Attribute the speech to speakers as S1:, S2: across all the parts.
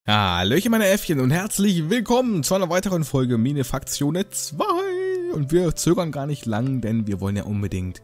S1: Hallöchen meine Äffchen und herzlich willkommen zu einer weiteren Folge Minefaktion 2. Und wir zögern gar nicht lang, denn wir wollen ja unbedingt,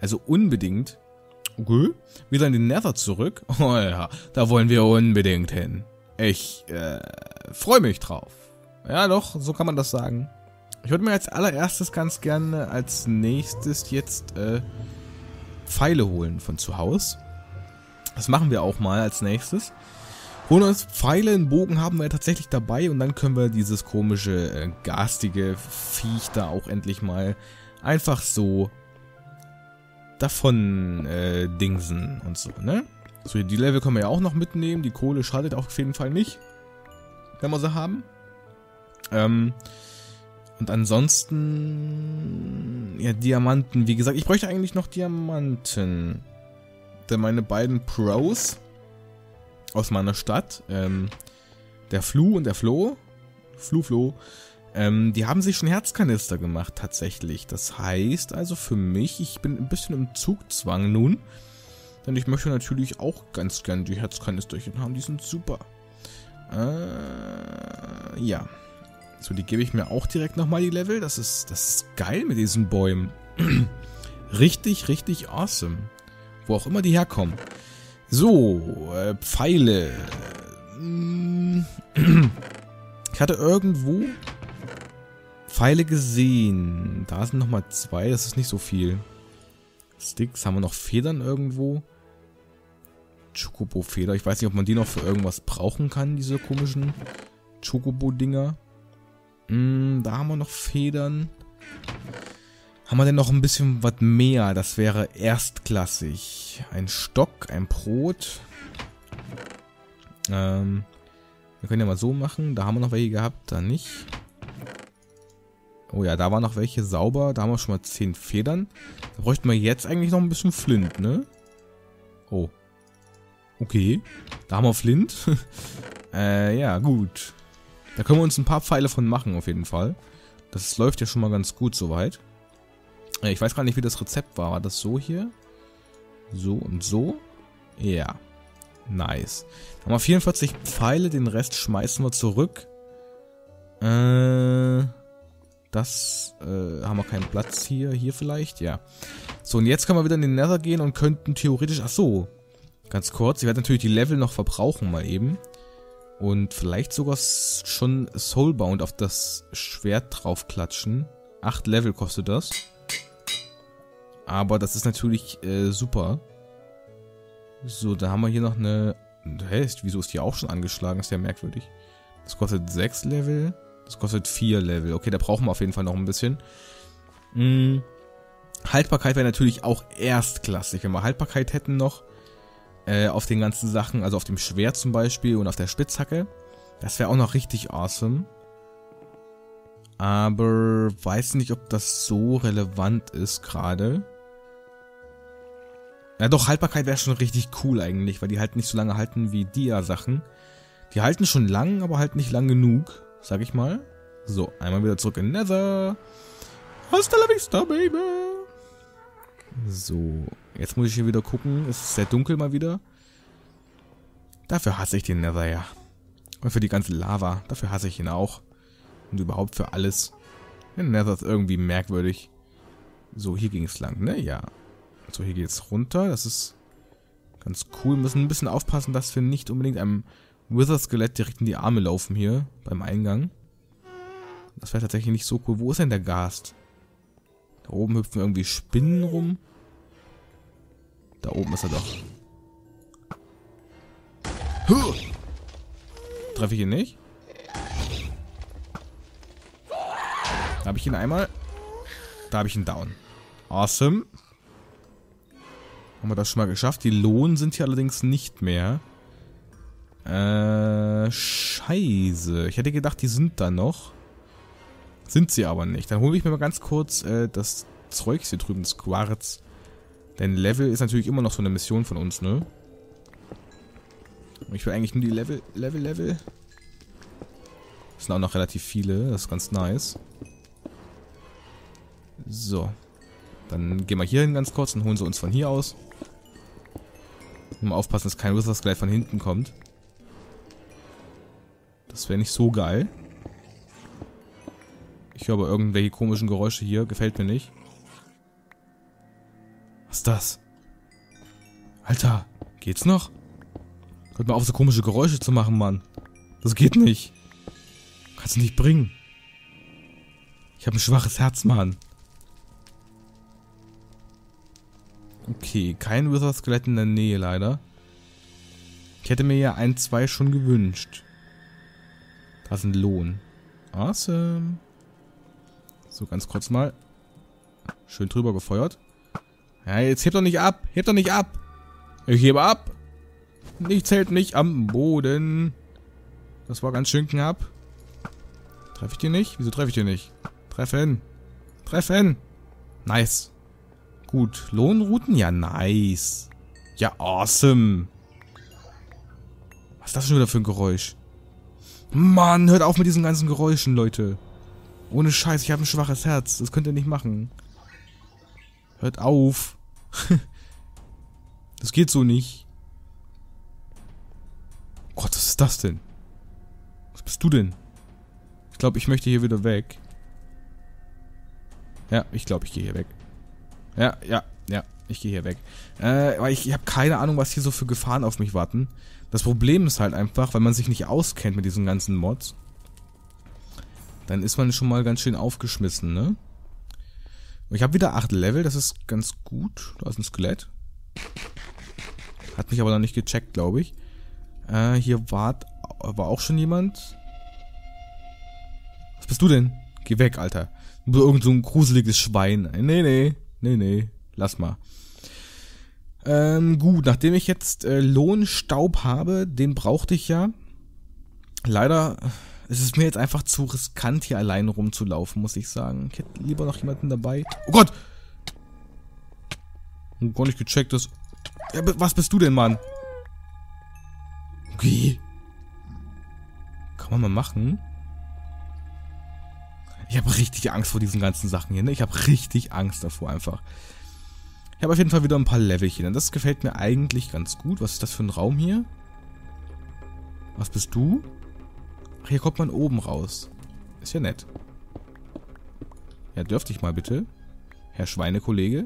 S1: okay, wieder in den Nether zurück. Oh ja, da wollen wir unbedingt hin. Ich freue mich drauf. Ja doch, so kann man das sagen. Ich würde mir als allererstes ganz gerne als nächstes jetzt Pfeile holen von zu Hause. Das machen wir auch mal als nächstes. Holen uns Pfeile, einen Bogen haben wir ja tatsächlich dabei und dann können wir dieses komische, garstige Viech da auch endlich mal einfach so davon dingsen und so, ne? So, die Level können wir ja auch noch mitnehmen, die Kohle schadet auf jeden Fall nicht, wenn wir sie haben. Und ansonsten, ja, Diamanten, wie gesagt, ich bräuchte eigentlich noch Diamanten. Denn meine beiden Pros aus meiner Stadt, der Flu und der Flo, die haben sich schon Herzkanister gemacht tatsächlich. Das heißt also für mich, ich bin ein bisschen im Zugzwang nun, denn ich möchte natürlich auch ganz gern die Herzkanisterchen haben, die sind super. Ja, so die gebe ich mir auch direkt nochmal die Level, das ist geil mit diesen Bäumen. Richtig, richtig awesome. Wo auch immer die herkommen. So, Pfeile. Ich hatte irgendwo Pfeile gesehen. Da sind nochmal 2, das ist nicht so viel. Sticks, haben wir noch Federn irgendwo? Chocobo-Feder, ich weiß nicht, ob man die noch für irgendwas brauchen kann, diese komischen Chocobo-Dinger. Da haben wir noch Federn. Haben wir denn noch ein bisschen was mehr? Das wäre erstklassig. Ein Stock, ein Brot. Wir können ja mal so machen. Da haben wir noch welche gehabt, da nicht. Oh ja, da waren noch welche sauber. Da haben wir schon mal 10 Federn. Da bräuchten wir jetzt eigentlich noch ein bisschen Flint, ne? Oh. Okay. Da haben wir Flint. Ja, gut. Da können wir uns ein paar Pfeile von machen, auf jeden Fall. Das läuft ja schon mal ganz gut soweit. Ich weiß gar nicht, wie das Rezept war. War das so hier? So und so? Ja. Nice. Dann haben wir 44 Pfeile, den Rest schmeißen wir zurück. Das haben wir keinen Platz hier. Hier vielleicht? Ja. So, und jetzt können wir wieder in den Nether gehen und könnten theoretisch... Ach so. Ganz kurz. Ich werde natürlich die Level noch verbrauchen mal eben. Und vielleicht sogar schon Soulbound auf das Schwert draufklatschen. 8 Level kostet das. Aber das ist natürlich super. So, da haben wir hier noch eine... Hä, wieso ist die auch schon angeschlagen? Ist ja merkwürdig. Das kostet 6 Level. Das kostet 4 Level. Okay, da brauchen wir auf jeden Fall noch ein bisschen. Haltbarkeit wäre natürlich auch erstklassig. Wenn wir Haltbarkeit hätten noch auf den ganzen Sachen, also auf dem Schwert zum Beispiel und auf der Spitzhacke. Das wäre auch noch richtig awesome. Aber weiß nicht, ob das so relevant ist gerade. Ja doch, Haltbarkeit wäre schon richtig cool eigentlich, weil die halt nicht so lange halten wie Dia-Sachen. Die halten schon lang, aber halt nicht lang genug, sag ich mal. So, einmal wieder zurück in Nether. Hasta la vista, baby. So, jetzt muss ich hier wieder gucken. Es ist sehr dunkel mal wieder. Dafür hasse ich den Nether, ja. Und für die ganze Lava, dafür hasse ich ihn auch. Und überhaupt für alles. Der Nether ist irgendwie merkwürdig. So, hier ging es lang, ne? Ja. So, hier geht's runter. Das ist ganz cool. Wir müssen ein bisschen aufpassen, dass wir nicht unbedingt einem Wither-Skelett direkt in die Arme laufen hier beim Eingang. Das wäre tatsächlich nicht so cool. Wo ist denn der Ghast? Da oben hüpfen irgendwie Spinnen rum. Da oben ist er doch. Huh! Treffe ich ihn nicht? Da habe ich ihn einmal. Da habe ich ihn down. Awesome. Haben wir das schon mal geschafft. Die Lohn sind hier allerdings nicht mehr. Scheiße. Ich hätte gedacht, die sind da noch. Sind sie aber nicht. Dann hole ich mir mal ganz kurz das Zeugs hier drüben, das Quarz. Denn Level ist natürlich immer noch so eine Mission von uns, ne? Ich will eigentlich nur die Level. Das sind auch noch relativ viele. Das ist ganz nice. So. Dann gehen wir hier hin ganz kurz und holen sie uns von hier aus. Mal aufpassen, dass kein Wither gleich von hinten kommt. Das wäre nicht so geil. Ich höre aber irgendwelche komischen Geräusche hier. Gefällt mir nicht. Was ist das? Alter, geht's noch? Hört mal auf, so komische Geräusche zu machen, Mann. Das geht nicht. Kannst du nicht bringen. Ich habe ein schwaches Herz, Mann. Okay, kein Wither-Skelett in der Nähe, leider. Ich hätte mir ja 1, 2 schon gewünscht. Da ist ein Lohn. Awesome. So, ganz kurz mal. Schön drüber gefeuert. Ja, jetzt hebt doch nicht ab. Hebt doch nicht ab. Ich hebe ab. Nichts hält mich am Boden. Das war ganz schön knapp. Treffe ich den nicht? Wieso treffe ich den nicht? Treffen. Treffen. Nice. Gut. Lohnrouten? Ja, nice. Ja, awesome. Was ist das schon wieder für ein Geräusch? Mann, hört auf mit diesen ganzen Geräuschen, Leute. Ohne Scheiß, ich habe ein schwaches Herz. Das könnt ihr nicht machen. Hört auf. Das geht so nicht. Gott, was ist das denn? Was bist du denn? Ich glaube, ich möchte hier wieder weg. Ja, ich glaube, ich gehe hier weg. Ja, ich gehe hier weg. Weil ich habe keine Ahnung, was hier so für Gefahren auf mich warten. Das Problem ist halt einfach, wenn man sich nicht auskennt mit diesen ganzen Mods, dann ist man schon mal ganz schön aufgeschmissen, ne? Und ich habe wieder 8 Level, das ist ganz gut. Da ist ein Skelett. Hat mich aber noch nicht gecheckt, glaube ich. Hier war auch schon jemand. Was bist du denn? Geh weg, Alter. Du bist irgend so ein gruseliges Schwein. Nee. Lass mal. Gut, nachdem ich jetzt Lohnstaub habe, den brauchte ich ja. Leider ist es mir jetzt einfach zu riskant, hier allein rumzulaufen, muss ich sagen. Ich hätte lieber noch jemanden dabei. Oh Gott! Gar nicht gecheckt, das... Ja, was bist du denn, Mann? Okay. Kann man mal machen. Ich habe richtig Angst vor diesen ganzen Sachen hier, ne? Ich habe richtig Angst davor einfach. Ich habe auf jeden Fall wieder ein paar Levelchen. Und das gefällt mir eigentlich ganz gut. Was ist das für ein Raum hier? Was bist du? Ach, hier kommt man oben raus. Ist ja nett. Ja, dürfte ich mal bitte? Herr Schweinekollege?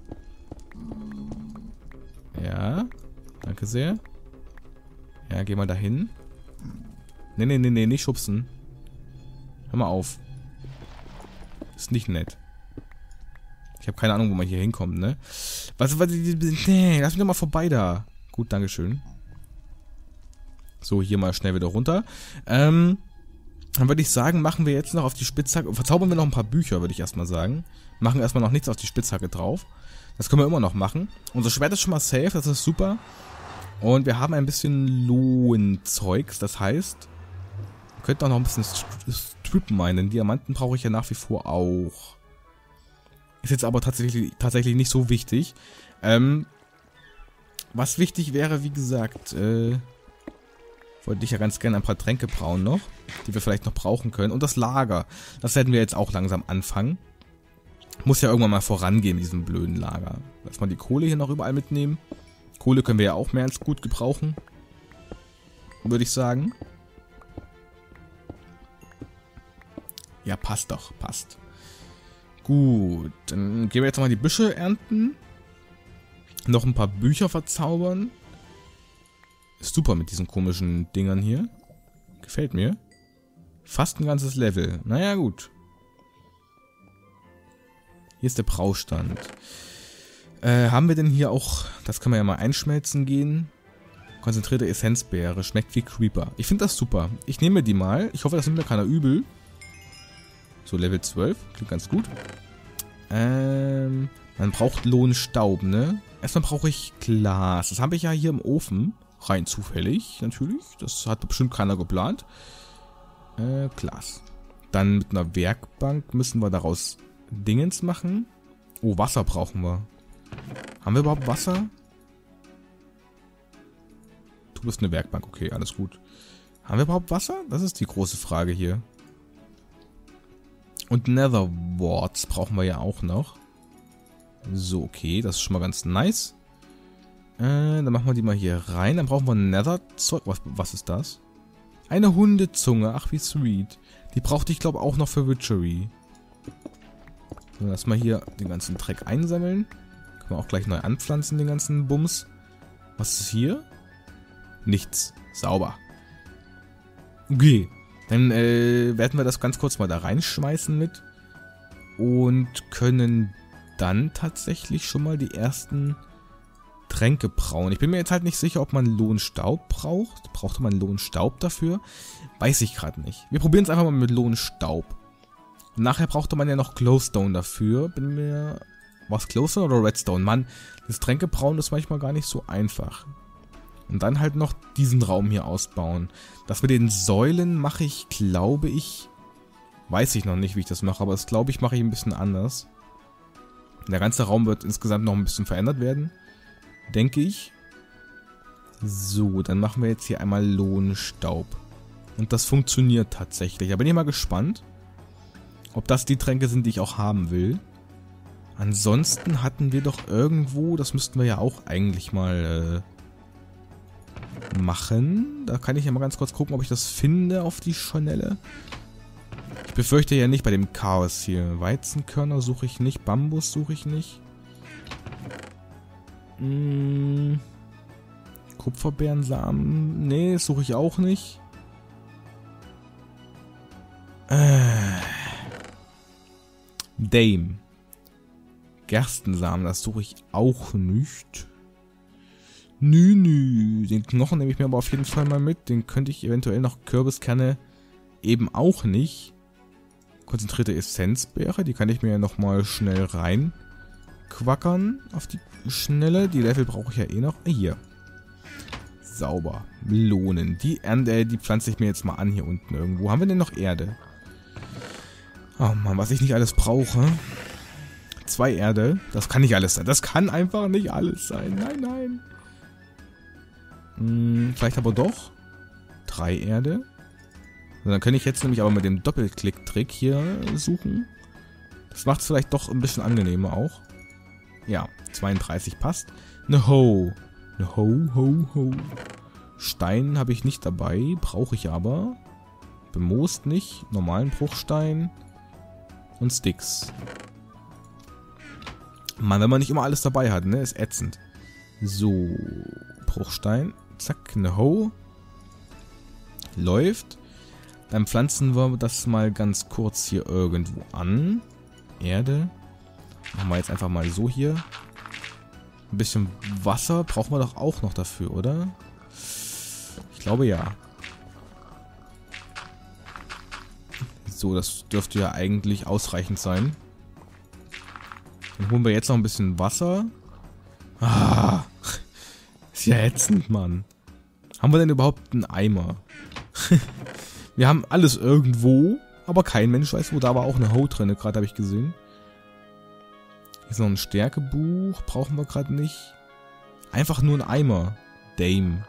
S1: Ja, danke sehr. Ja, geh mal dahin. Nee, nicht schubsen. Hör mal auf. Ist nicht nett. Ich habe keine Ahnung, wo man hier hinkommt, ne? Nee, lass mich doch mal vorbei da. Gut, dankeschön. So, hier mal schnell wieder runter. Dann würde ich sagen, machen wir jetzt noch auf die Spitzhacke. Verzaubern wir noch ein paar Bücher, würde ich erstmal sagen. Machen erstmal noch nichts auf die Spitzhacke drauf. Das können wir immer noch machen. Unser Schwert ist schon mal safe, das ist super. Und wir haben ein bisschen Lohnzeugs, das heißt, wir könnten auch noch ein bisschen Strip meinen. Diamanten brauche ich ja nach wie vor auch. Ist jetzt aber tatsächlich nicht so wichtig. Was wichtig wäre, wie gesagt, wollte ich ja ganz gerne ein paar Tränke brauen noch, die wir vielleicht noch brauchen können. Und das Lager, das werden wir jetzt auch langsam anfangen. Muss ja irgendwann mal vorangehen mit diesem blöden Lager. Lass mal die Kohle hier noch überall mitnehmen. Kohle können wir ja auch mehr als gut gebrauchen. Würde ich sagen. Ja, passt doch, passt. Gut, dann gehen wir jetzt mal die Büsche ernten. Noch ein paar Bücher verzaubern. Ist super mit diesen komischen Dingern hier. Gefällt mir. Fast ein ganzes Level. Naja, gut. Hier ist der Braustand. Haben wir denn hier auch... Das kann man ja mal einschmelzen gehen. Konzentrierte Essenzbeere. Schmeckt wie Creeper. Ich finde das super. Ich nehme die mal. Ich hoffe, das nimmt mir keiner übel. So, Level 12. Klingt ganz gut. Man braucht Lohnstaub, ne? Erstmal brauche ich Glas. Das habe ich ja hier im Ofen. Rein zufällig, natürlich. Das hat bestimmt keiner geplant. Glas. Dann mit einer Werkbank müssen wir daraus Dingens machen. Oh, Wasser brauchen wir. Haben wir überhaupt Wasser? Du bist eine Werkbank. Okay, alles gut. Haben wir überhaupt Wasser? Das ist die große Frage hier. Und Nether Warts brauchen wir ja auch noch. So, okay. Das ist schon mal ganz nice. Dann machen wir die mal hier rein. Dann brauchen wir Nether-Zeug. Was ist das? Eine Hundezunge. Ach, wie sweet. Die brauchte ich, glaube ich, auch noch für Witchery. So, lass mal hier den ganzen Dreck einsammeln. Können wir auch gleich neu anpflanzen, den ganzen Bums. Was ist hier? Nichts. Sauber. Okay. Dann werden wir das ganz kurz mal da reinschmeißen mit. Und können dann tatsächlich schon mal die ersten Tränke brauen. Ich bin mir jetzt halt nicht sicher, ob man Lohnstaub braucht. Brauchte man Lohnstaub dafür? Weiß ich gerade nicht. Wir probieren es einfach mal mit Lohnstaub. Und nachher brauchte man ja noch Glowstone dafür. Bin mir... Was, Glowstone oder Redstone? Mann, das Tränke brauen ist manchmal gar nicht so einfach. Und dann halt noch diesen Raum hier ausbauen. Das mit den Säulen mache ich, glaube ich... Weiß ich noch nicht, wie ich das mache, aber das glaube ich, mache ich ein bisschen anders. Der ganze Raum wird insgesamt noch ein bisschen verändert werden. Denke ich. So, dann machen wir jetzt hier einmal Lohnstaub. Und das funktioniert tatsächlich. Da bin ich mal gespannt, ob das die Tränke sind, die ich auch haben will. Ansonsten hatten wir doch irgendwo, das müssten wir ja auch eigentlich mal machen. Da kann ich ja mal ganz kurz gucken, ob ich das finde auf die Schnelle. Ich befürchte ja nicht bei dem Chaos hier. Weizenkörner suche ich nicht, Bambus suche ich nicht. Kupferbeerensamen, nee, suche ich auch nicht. Dame. Gerstensamen, das suche ich auch nicht. Nü. Den Knochen nehme ich mir aber auf jeden Fall mal mit. Den könnte ich eventuell noch Kürbiskerne eben auch nicht. Konzentrierte Essenzbeere, die kann ich mir ja nochmal schnell rein quackern auf die Schnelle. Die Level brauche ich ja eh noch. Hier. Sauber. Melonen. Die pflanze ich mir jetzt mal an hier unten irgendwo. Haben wir denn noch Erde? Oh Mann, was ich nicht alles brauche. 2 Erde. Das kann nicht alles sein. Das kann einfach nicht alles sein. Nein. Vielleicht aber doch. 3 Erde. Und dann könnte ich jetzt nämlich aber mit dem Doppelklick-Trick hier suchen. Das macht es vielleicht doch ein bisschen angenehmer auch. Ja, 32 passt. Ne Ho. Stein habe ich nicht dabei, brauche ich aber. Bemoost nicht, normalen Bruchstein und Sticks. Mann, wenn man nicht immer alles dabei hat, ne, ist ätzend. So, Bruchstein, zack, ne Ho. Läuft. Dann pflanzen wir das mal ganz kurz hier irgendwo an. Erde. Machen wir jetzt einfach mal so hier. Ein bisschen Wasser brauchen wir doch auch noch dafür, oder? Ich glaube ja. So, das dürfte ja eigentlich ausreichend sein. Dann holen wir jetzt noch ein bisschen Wasser. Ah, ist ja ätzend, Mann. Haben wir denn überhaupt einen Eimer? Wir haben alles irgendwo, aber kein Mensch weiß wo. Da war auch eine Ho drin, gerade habe ich gesehen. Hier ist noch ein Stärkebuch, brauchen wir gerade nicht. Einfach nur ein Eimer. Dame.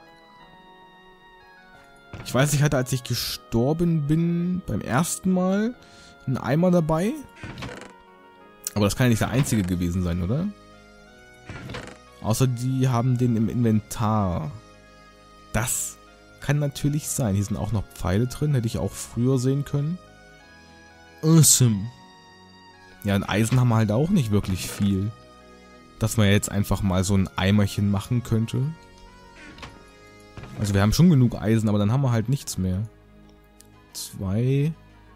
S1: Ich weiß, ich hatte, als ich gestorben bin, beim ersten Mal einen Eimer dabei. Aber das kann ja nicht der einzige gewesen sein, oder? Außer die haben den im Inventar. Das kann natürlich sein. Hier sind auch noch Pfeile drin. Hätte ich auch früher sehen können. Awesome. Ja, und Eisen haben wir halt auch nicht wirklich viel. Dass man jetzt einfach mal so ein Eimerchen machen könnte. Also wir haben schon genug Eisen, aber dann haben wir halt nichts mehr. 2.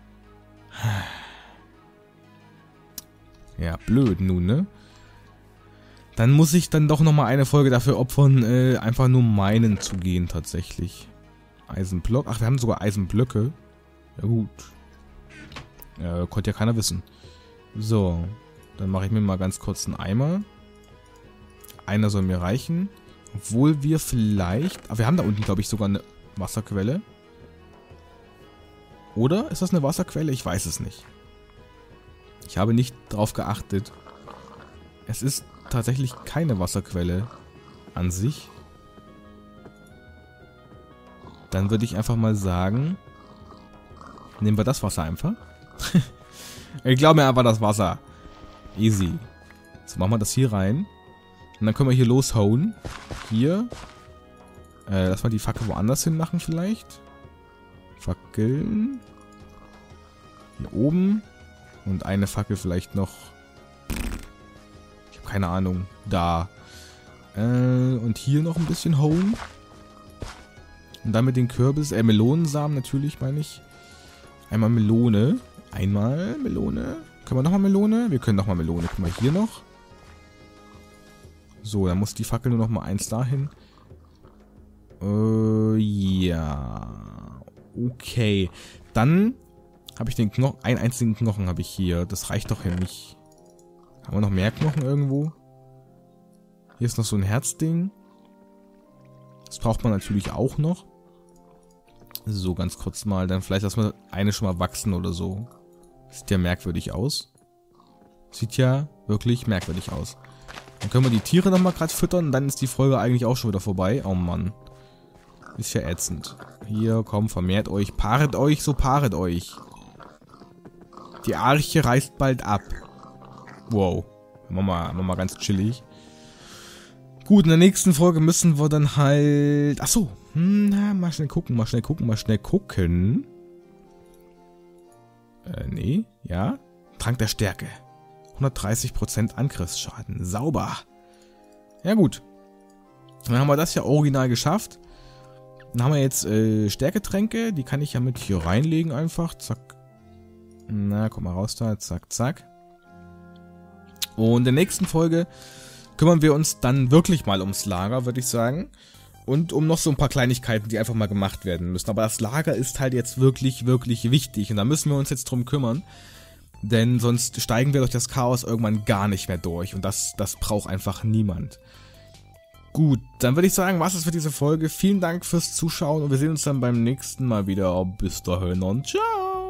S1: Ja, blöd nun, ne? Dann muss ich dann doch nochmal eine Folge dafür opfern, einfach nur meinen zu gehen tatsächlich. Eisenblock. Ach, wir haben sogar Eisenblöcke. Ja gut. Ja, konnte ja keiner wissen. So. Dann mache ich mir mal ganz kurz einen Eimer. Einer soll mir reichen. Obwohl wir vielleicht... Aber wir haben da unten, glaube ich, sogar eine Wasserquelle. Oder? Ist das eine Wasserquelle? Ich weiß es nicht. Ich habe nicht drauf geachtet. Es ist tatsächlich keine Wasserquelle an sich. Dann würde ich einfach mal sagen... Nehmen wir das Wasser einfach. Ich glaube mir einfach das Wasser. Easy. So, machen wir das hier rein. Und dann können wir hier loshauen. Hier. Lass mal die Fackel woanders hin machen vielleicht. Fackeln. Hier oben. Und eine Fackel vielleicht noch. Ich habe keine Ahnung. Da. Und hier noch ein bisschen Home. Und dann mit den Melonensamen natürlich, meine ich. Einmal Melone. Einmal Melone. Können wir nochmal Melone? Wir können nochmal Melone. Guck mal, hier noch. So, dann muss die Fackel nur noch mal eins dahin. Ja. Okay. Dann habe ich den Knochen. Einen einzigen Knochen habe ich hier. Das reicht doch hier nicht. Haben wir noch mehr Knochen irgendwo? Hier ist noch so ein Herzding. Das braucht man natürlich auch noch. So, ganz kurz mal. Dann vielleicht lassen wir eine schon mal wachsen oder so. Sieht ja merkwürdig aus. Sieht ja wirklich merkwürdig aus. Dann können wir die Tiere nochmal gerade füttern. Dann ist die Folge eigentlich auch schon wieder vorbei. Oh Mann. Ist ja ätzend. Hier, komm, vermehrt euch. Paaret euch, so paaret euch. Die Arche reißt bald ab. Wow. Machen wir mal ganz chillig. Gut, in der nächsten Folge müssen wir dann halt... Achso. Mal schnell gucken. Nee. Ja. Trank der Stärke. 130% Angriffsschaden. Sauber. Ja gut. Dann haben wir das ja original geschafft. Dann haben wir jetzt Stärketränke. Die kann ich ja mit hier reinlegen einfach. Zack. Na, komm mal raus da. Zack, zack. Und in der nächsten Folge kümmern wir uns dann wirklich mal ums Lager, würde ich sagen. Und um noch so ein paar Kleinigkeiten, die einfach mal gemacht werden müssen. Aber das Lager ist halt jetzt wirklich, wirklich wichtig. Und da müssen wir uns jetzt drum kümmern. Denn sonst steigen wir durch das Chaos irgendwann gar nicht mehr durch. Und das braucht einfach niemand. Gut, dann würde ich sagen, was ist für diese Folge. Vielen Dank fürs Zuschauen und wir sehen uns dann beim nächsten Mal wieder. Bis dahin und ciao!